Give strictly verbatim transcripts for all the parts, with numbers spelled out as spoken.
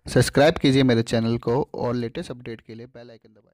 Subscribe कीजिए मेरे channel को और लेटेस्ट अपडेट के लिए बेल आइकन दबाएं।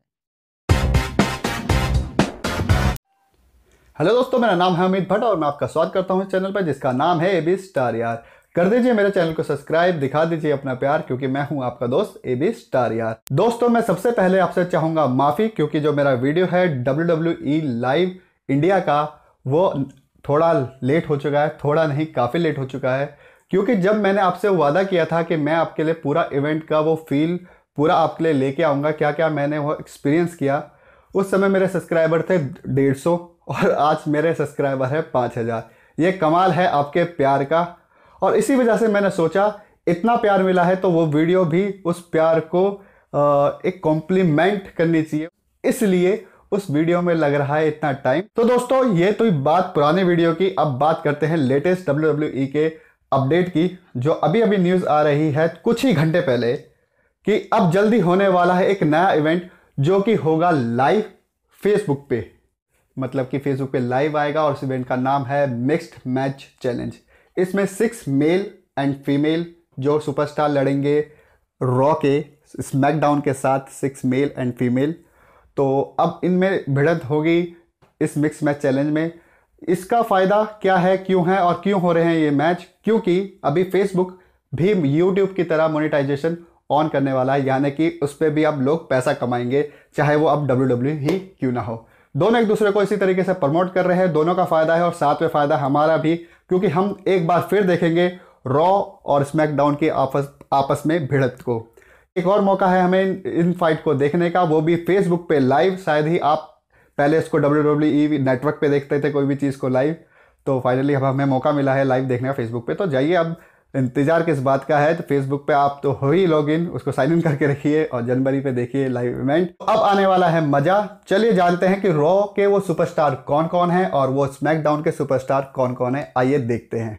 हेलो दोस्तों, मेरा नाम है अमित भट्ट और मैं आपका स्वागत करता हूं इस चैनल पर जिसका नाम है एबी स्टार यार। कर दीजिए मेरे चैनल को सब्सक्राइब, दिखा दीजिए अपना प्यार, क्योंकि मैं हूं आपका दोस्त एबी स्टार यार। दोस्तों, मैं सबसे पहले आपसे चाहूंगा माफ़ी, क्योंकि जो मेरा वीडियो है W W E live India का वो थोड़ा लेट हो चुका है। थोड़ा नहीं, काफ़ी लेट हो चुका है, क्योंकि जब मैंने आपसे वादा किया था कि मैं आपके लिए पूरा इवेंट का वो फील पूरा आपके लिए लेके आऊँगा, क्या क्या मैंने वो एक्सपीरियंस किया, उस समय मेरे सब्सक्राइबर थे डेढ़ सौ और आज मेरे सब्सक्राइबर है पाँच हज़ार। ये कमाल है आपके प्यार का, और इसी वजह से मैंने सोचा इतना प्यार मिला है तो वो वीडियो भी उस प्यार को आ, एक कॉम्प्लीमेंट करनी चाहिए, इसलिए उस वीडियो में लग रहा है इतना टाइम। तो दोस्तों, ये तो बात पुराने वीडियो की। अब बात करते हैं लेटेस्ट डब्ल्यू डब्ल्यू ई के अपडेट की, जो अभी अभी न्यूज़ आ रही है कुछ ही घंटे पहले कि अब जल्दी होने वाला है एक नया इवेंट जो कि होगा लाइव फेसबुक पे। मतलब कि फेसबुक पे लाइव आएगा और इस इवेंट का नाम है मिक्स्ड मैच चैलेंज। इसमें सिक्स मेल एंड फीमेल जो सुपरस्टार लड़ेंगे रॉ के स्मैकडाउन के साथ, सिक्स मेल एंड फीमेल। तो अब इनमें भिड़ंत होगी इस मिक्स मैच चैलेंज में। इसका फ़ायदा क्या है, क्यों है और क्यों हो रहे हैं ये मैच? क्योंकि अभी फेसबुक भी यूट्यूब की तरह मोनेटाइजेशन ऑन करने वाला है, यानी कि उस पर भी अब लोग पैसा कमाएंगे, चाहे वो अब डब्ल्यू डब्ल्यू ही क्यों ना हो। दोनों एक दूसरे को इसी तरीके से प्रमोट कर रहे हैं, दोनों का फ़ायदा है और साथ में फ़ायदा हमारा भी, क्योंकि हम एक बार फिर देखेंगे रॉ और स्मैकडाउन की आपस आपस में भिड़ंत को। एक और मौका है हमें इन, इन फाइट को देखने का, वो भी फेसबुक पे लाइव। शायद ही आप पहले इसको डब्ल्यू डब्ल्यू ई नेटवर्क पे देखते थे कोई भी चीज़ को लाइव, तो फाइनली अब हमें मौका मिला है लाइव देखने का फेसबुक पे। तो जाइए, अब इंतजार किस बात का है, तो फेसबुक पे आप तो हो ही लॉग इन, उसको साइन इन करके रखिए और जनवरी पे देखिए लाइव इवेंट। अब आने वाला है मजा। चलिए जानते हैं कि रॉ के वो सुपरस्टार कौन कौन है और वो स्मैकडाउन के सुपरस्टार कौन कौन है। आइए देखते हैं।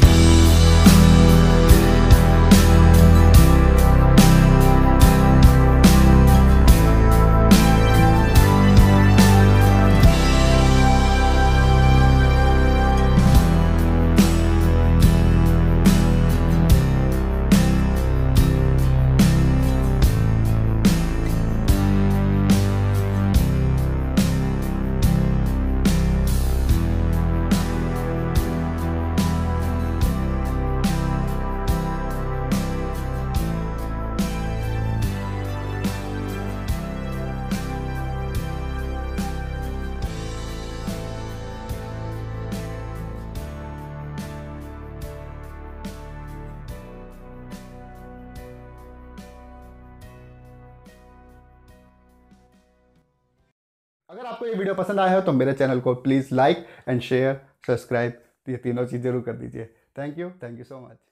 अगर आपको ये वीडियो पसंद आया हो तो मेरे चैनल को please like and share, subscribe, ये तीनों चीज़ जरूर कर दीजिए। Thank you, thank you so much.